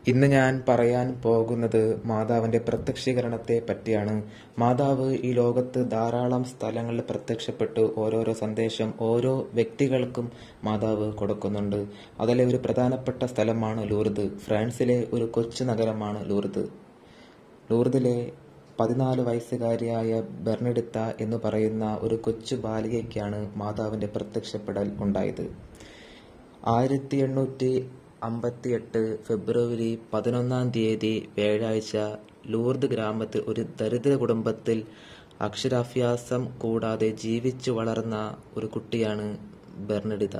ഇന്ന് ഞാൻ പറയാൻ പോകുന്നത് മാതാവിന്റെ പ്രത്യക്ഷീകരണത്തെ പറ്റിയാണ്. മാതാവ് ഈ ലോകത്ത് ധാരാളം സ്ഥലങ്ങളിൽ പ്രത്യക്ഷപ്പെട്ട് ഓരോരോ സന്ദേശം ഓരോ വ്യക്തികൾക്കും മാതാവ് കൊടുക്കുന്നുണ്ട്. അതിലെ ഒരു പ്രധാനപ്പെട്ട സ്ഥലമാണ് ലൂർദ്. ഫ്രാൻസിലെ ഒരു കൊച്ചു നഗരമാണ് ലൂർദ്. ലൂർദിലെ 14 വയസ്സുകാരിയായ ബെർണഡിത്ത എന്ന് പറയുന്ന ഒരു കൊച്ചു ബാലികയ്ക്കാണ് മാതാവിന്റെ പ്രത്യക്ഷപ്പെടൽ ഉണ്ടായത്. 1858 ഫെബ്രുവരി 11 വ്യാഴാഴ്ച ലൂർദ് ഗ്രാമത്തിൽ ഒരു ദരിദ്ര കുടുംബത്തിൽ അക്ഷരാഭ്യാസം കൂടാതെ ജീവിച്ചു വളർന്ന ഒരു കുട്ടിയാണ് ബെർണഡിത്ത.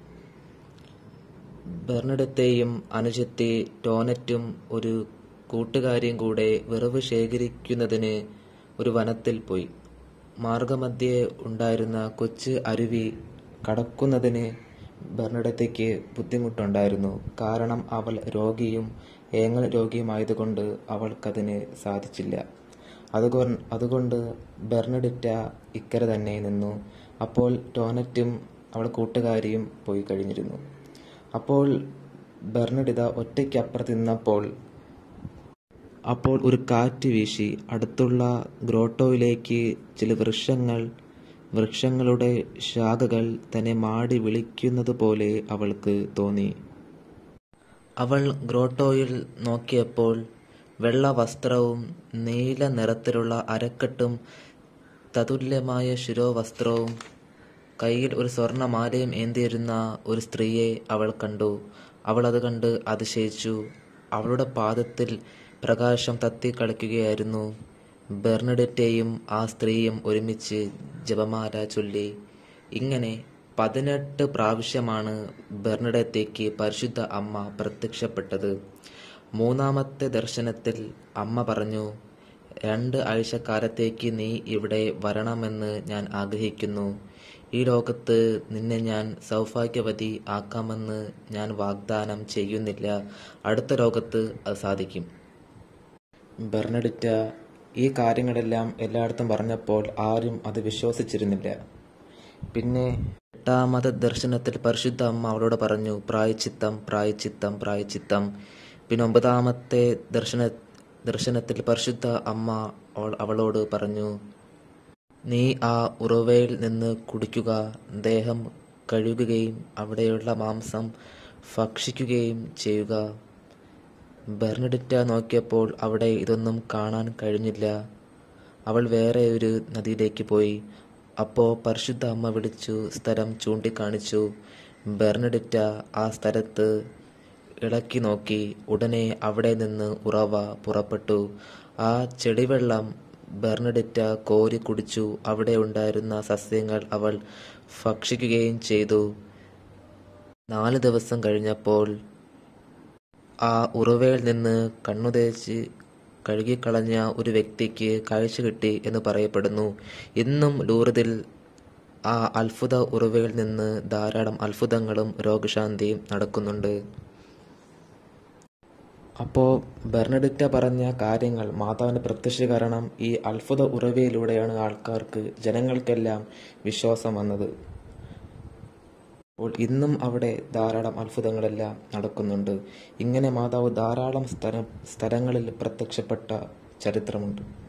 ബെർണഡിത്തയും അനുജത്തി ടോനറ്റും ഒരു കൂട്ടുകാരിയും കൂടെ വിറവ് ശേഖരിക്കുന്നതിന് ഒരു വനത്തിൽ പോയി. മാർഗമധ്യേ ഉണ്ടായിരുന്ന കൊച്ചു അരുവി കടക്കുന്നതിന് ബെർണഡിത്തയ്ക്ക് ബുദ്ധിമുട്ടുണ്ടായിരുന്നു. കാരണം അവൾ രോഗിയും ഏങ്ങൽ രോഗിയുമായതുകൊണ്ട് അവൾക്കതിന് സാധിച്ചില്ല. അതുകൊണ്ട് ബെർണഡിറ്റ ഇക്കരെ തന്നെ നിന്നു. അപ്പോൾ ടോനറ്റും അവൾ കൂട്ടുകാരിയും പോയി കഴിഞ്ഞിരുന്നു. അപ്പോൾ ബെർണഡിത്ത ഒറ്റയ്ക്കപ്പുറത്ത് അപ്പോൾ ഒരു കാറ്റ് വീശി. അടുത്തുള്ള ഗ്രോട്ടോയിലേക്ക് ചില വൃക്ഷങ്ങളുടെ ശാഖകൾ തന്നെ മാടി വിളിക്കുന്നത് പോലെ അവൾക്ക് തോന്നി. അവൾ ഗ്രോട്ടോയിൽ നോക്കിയപ്പോൾ വെള്ള വസ്ത്രവും നീല നിറത്തിലുള്ള അരക്കെട്ടും തതുല്യമായ ശിരോവസ്ത്രവും കയ്യിൽ ഒരു സ്വർണമാലയും ഏന്തിയിരുന്ന ഒരു സ്ത്രീയെ അവൾ കണ്ടു. അവൾ അത് കണ്ട് അതിശയിച്ചു. അവളുടെ പാദത്തിൽ പ്രകാശം തത്തിക്കളിക്കുകയായിരുന്നു. ബെർണഡിറ്റയും ആ സ്ത്രീയും ഒരുമിച്ച് ജപമാല ചൊല്ലി. ഇങ്ങനെ 18 പ്രാവശ്യമാണ് ബെർണഡിറ്റയ്ക്ക് പരിശുദ്ധ അമ്മ പ്രത്യക്ഷപ്പെട്ടത്. 3ാമത്തെ ദർശനത്തിൽ അമ്മ പറഞ്ഞു, 2 ആഴ്ചക്കാലത്തേക്ക് നീ ഇവിടെ വരണമെന്ന് ഞാൻ ആഗ്രഹിക്കുന്നു. ഈ ലോകത്ത് നിന്നെ ഞാൻ സൗഭാഗ്യവതി ആക്കാമെന്ന് ഞാൻ വാഗ്ദാനം ചെയ്യുന്നില്ല. അടുത്ത ലോകത്ത് അത് സാധിക്കും. ബെർണഡിറ്റ ഈ കാര്യങ്ങളെല്ലാം എല്ലായിടത്തും പറഞ്ഞപ്പോൾ ആരും അത് വിശ്വസിച്ചിരുന്നില്ല. പിന്നെ 8ാമത്തെ ദർശനത്തിൽ പരിശുദ്ധ അമ്മ അവളോട് പറഞ്ഞു, പ്രായശ്ചിത്തം പ്രായശ്ചിത്തം പ്രായശ്ചിത്തം. പിന്നെ 9ാമത്തെ ദർശനത്തിൽ പരിശുദ്ധ അമ്മ അവളോട് പറഞ്ഞു, നീ ആ ഉറവയിൽ നിന്ന് കുടിക്കുക, ദേഹം കഴുകുകയും അവിടെയുള്ള മാംസം ഭക്ഷിക്കുകയും ചെയ്യുക. ബെർണഡിറ്റ നോക്കിയപ്പോൾ അവിടെ ഇതൊന്നും കാണാൻ കഴിഞ്ഞില്ല. അവൾ വേറെ ഒരു നദിയിലേക്ക് പോയി. അപ്പോൾ പരിശുദ്ധ അമ്മ വിളിച്ചു സ്ഥലം ചൂണ്ടിക്കാണിച്ചു. ബെർണഡിറ്റ ആ സ്ഥലത്ത് ഇളക്കി നോക്കി. ഉടനെ അവിടെ നിന്ന് ഉറവ പുറപ്പെട്ടു. ആ ചെടിവെള്ളം ബെർണഡിറ്റ കോരി കുടിച്ചു. അവിടെ ഉണ്ടായിരുന്ന സസ്യങ്ങൾ അവൾ ഭക്ഷിക്കുകയും ചെയ്തു. 4 ദിവസം കഴിഞ്ഞപ്പോൾ ആ ഉറവയിൽ നിന്ന് കണ്ണുതേച്ച് കഴുകിക്കളഞ്ഞ ഒരു വ്യക്തിക്ക് കാഴ്ച കിട്ടി എന്ന് പറയപ്പെടുന്നു. ഇന്നും ലൂർദിൽ ആ അത്ഭുത ഉറവയിൽ നിന്ന് ധാരാളം അത്ഭുതങ്ങളും രോഗശാന്തിയും നടക്കുന്നുണ്ട്. അപ്പോൾ ബെർണഡിറ്റ പറഞ്ഞ കാര്യങ്ങൾ, മാതാവിന്റെ പ്രത്യക്ഷീകരണം, ഈ അത്ഭുത ഉറവയിലൂടെയാണ് ജനങ്ങൾക്കെല്ലാം വിശ്വാസം വന്നത്. അപ്പോൾ ഇന്നും അവിടെ ധാരാളം അത്ഭുതങ്ങളെല്ലാം നടക്കുന്നുണ്ട്. ഇങ്ങനെ മാതാവ് ധാരാളം സ്ഥലങ്ങളിൽ പ്രത്യക്ഷപ്പെട്ട ചരിത്രമുണ്ട്.